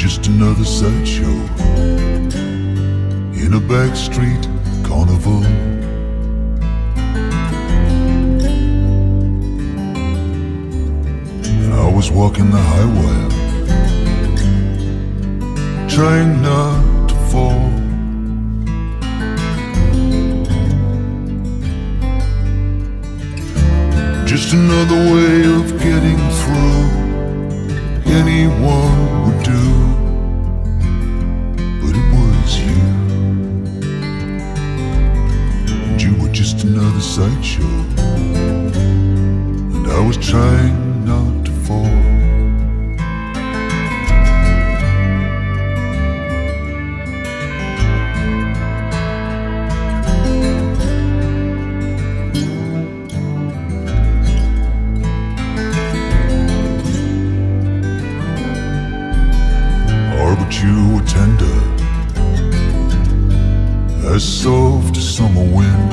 just another sideshow in a backstreet carnival. And I was walking the high wire, trying not to fall. Just another way of getting through, anyone would do. But it was you, and you were just another sideshow, and I was trying not to fall. But you were tender, as soft as summer wind.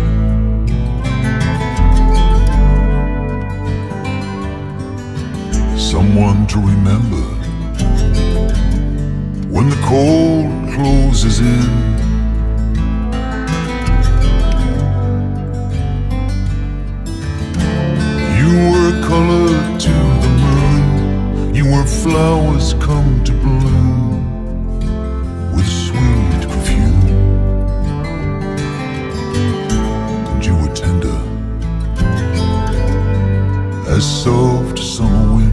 Someone to remember when the cold closes in. You were a color to the moon, you were flowers come to bloom with sweet perfume, and you were tender, as soft as summer wind.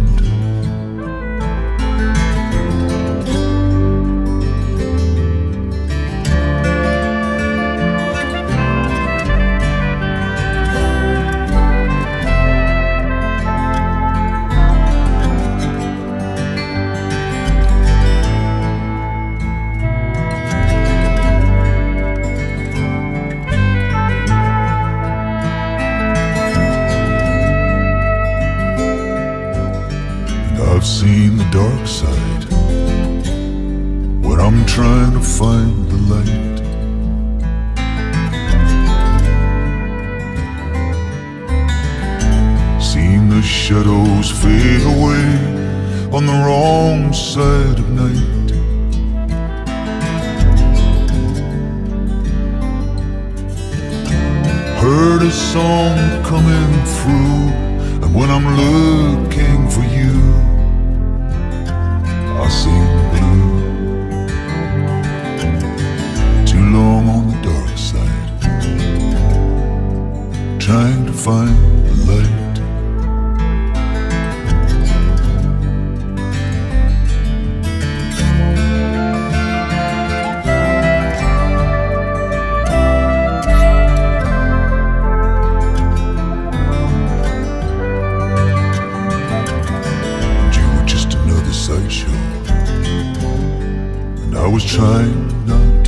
I've seen the dark side when I'm trying to find the light. Seen the shadows fade away on the wrong side of night. Heard a song coming through, and when I'm looking for you, I sing blue. Too long on the dark side, trying to find the light. And you were just another sideshow, and I was trying not